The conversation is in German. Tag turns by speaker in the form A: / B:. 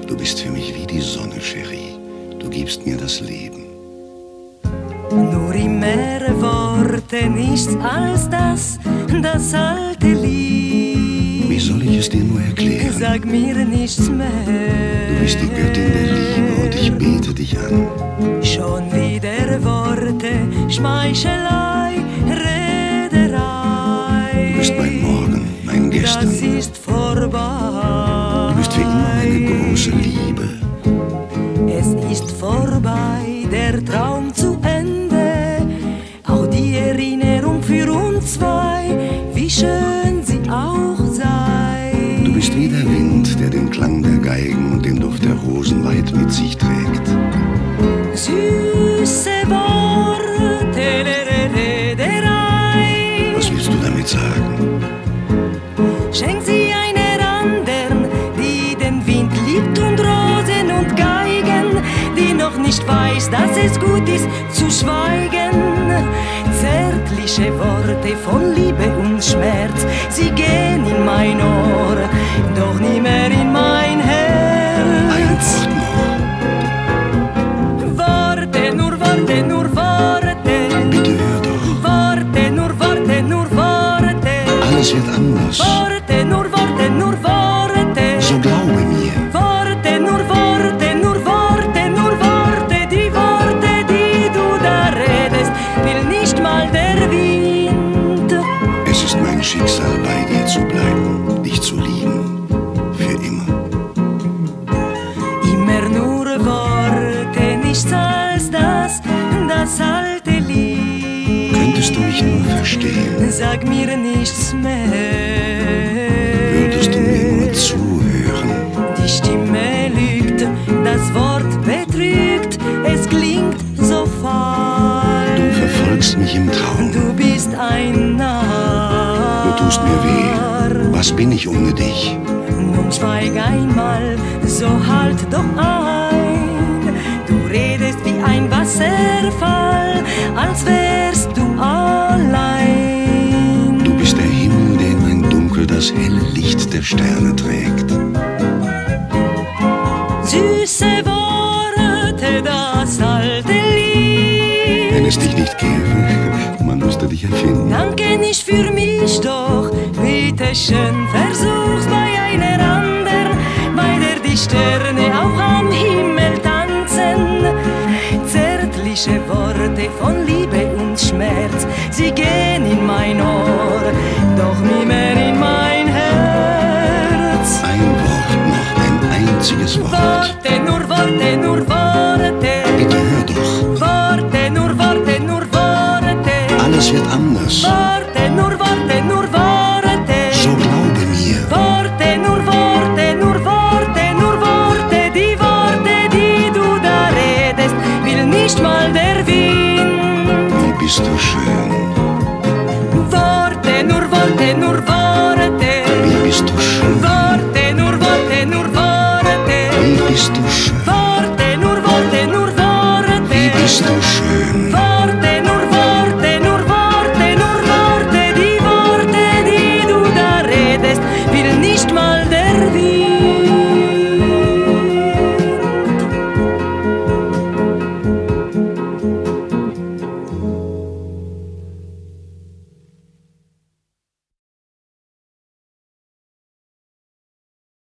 A: Du bist für mich wie die Sonne, Cherie. Du gibst mir das Leben.
B: Nur im Meer Worte, nichts als das alte Lied.
A: Wie soll ich es dir nur erklären?
B: Sag mir nichts mehr.
A: Du bist die Göttin der Liebe und ich bete dich an.
B: Schon wieder Worte, Schmeichelei, Rederei.
A: Du bist mein Morgen, mein Gestern.
B: Das ist vorbei.
A: Du bist für immer meine große Liebe.
B: Es ist vorbei, der Traum zu Ende. Auch die Erinnerung für uns zwei, wie schön sie auch sei.
A: Du bist wie der Wind, der den Klang der Geigen und den Duft der Rosen weit mit sich trägt.
B: Süße Worte, Rederei.
A: Was willst du damit sagen?
B: Schenk sie einer anderen, die den Wind liebt und Rosen und Geigen, die noch nicht weiß, dass es gut ist zu schweigen. Zärtliche Worte von Liebe und Schmerz, sie gehen in mein Ohr, doch nie mehr in mein Herz.
A: Ein Wort noch.
B: Worte, nur Worte, nur Worte.
A: Bitte hör doch.
B: Worte, nur Worte, nur Worte.
A: Alles wird anders.
B: Worte, nur Worte, nur Worte.
A: So glaube mir.
B: Worte, nur Worte, nur Worte, nur Worte. Die Worte, die du da redest, will nicht mal der Wind.
A: Es ist mein Schicksal, bei dir zu bleiben, dich zu lieben. Für immer.
B: Immer nur Worte, nichts als das alte Lied.
A: Könntest du mich nur verstehen?
B: Sag mir nichts mehr.
A: Würdest du mir nur zuhören?
B: Die Stimme lügt, das Wort betrügt, es klingt so falsch.
A: Du verfolgst mich im Traum.
B: Du bist ein Narr.
A: Du tust mir weh. Was bin ich ohne dich?
B: Nun schweig einmal, so halt doch ein. Du redest wie ein Wasserfall, als wärst du allein.
A: Du bist der Himmel, der in mein Dunkel das helle Licht der Sterne trägt.
B: Süße Worte, das alte Lied.
A: Wenn es dich nicht gäbe, man müsste dich erfinden.
B: Danke nicht für mich, doch bitte schön, versuch's bei einer anderen, bei der die Sterne auch am Himmel tanzen. Zärtliche Worte von Liebe und Schmerz, sie gehen in mein Ohr, doch nie mehr in mein Herz.
A: Ein Wort noch, ein einziges Wort.
B: Worte, nur Worte, nur Worte.
A: Bitte hör doch.
B: Worte, nur Worte, nur Worte.
A: Alles wird anders.
B: Worte, nur Worte, nur Worte.
A: So glaube mir.
B: Worte, nur Worte, nur Worte, nur Worte. Die Worte, die du da redest, will nicht mal der Wind.
A: Wie bist du schön.
B: Worte, nur Worte, nur Worte.
A: Wie bist du schön.
B: Worte, nur Worte, nur Worte.
A: Wie bist du schön.